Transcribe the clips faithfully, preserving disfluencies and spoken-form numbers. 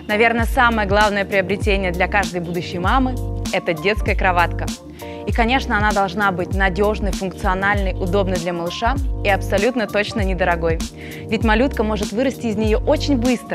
Наверное, самое главное приобретение для каждой будущей мамы – это детская кроватка. И, конечно, она должна быть надежной, функциональной, удобной для малыша и абсолютно точно недорогой. Ведь малютка может вырасти из нее очень быстро.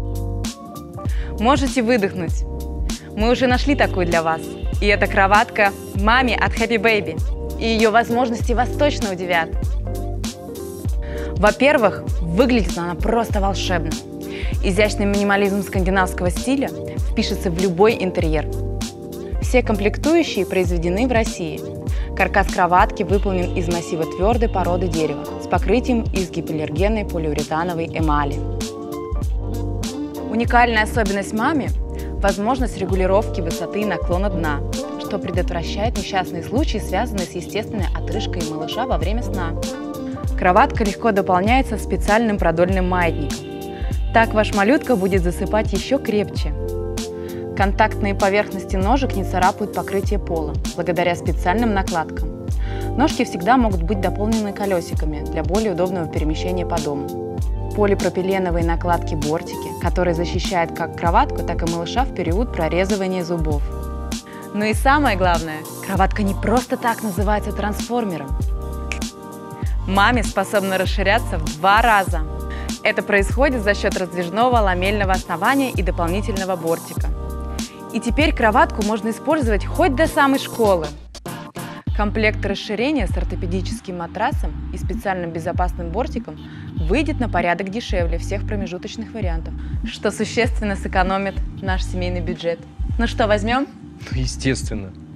Можете выдохнуть. Мы уже нашли такую для вас. И это кроватка Mami от Happy Baby. И ее возможности вас точно удивят. Во-первых, выглядит она просто волшебно. Изящный минимализм скандинавского стиля впишется в любой интерьер. Все комплектующие произведены в России. Каркас кроватки выполнен из массива твердой породы дерева с покрытием из гипоаллергенной полиуретановой эмали. Уникальная особенность Mami – возможность регулировки высоты и наклона дна, что предотвращает несчастные случаи, связанные с естественной отрыжкой малыша во время сна. Кроватка легко дополняется специальным продольным маятником. Так ваш малютка будет засыпать еще крепче. Контактные поверхности ножек не царапают покрытие пола, благодаря специальным накладкам. Ножки всегда могут быть дополнены колесиками для более удобного перемещения по дому. Полипропиленовые накладки-бортики, которые защищают как кроватку, так и малыша в период прорезывания зубов. Ну и самое главное, кроватка не просто так называется трансформером. Mami способна расширяться в два раза. Это происходит за счет раздвижного ламельного основания и дополнительного бортика. И теперь кроватку можно использовать хоть до самой школы. Комплект расширения с ортопедическим матрасом и специальным безопасным бортиком выйдет на порядок дешевле всех промежуточных вариантов, что существенно сэкономит наш семейный бюджет. Ну что, возьмем? Ну, естественно.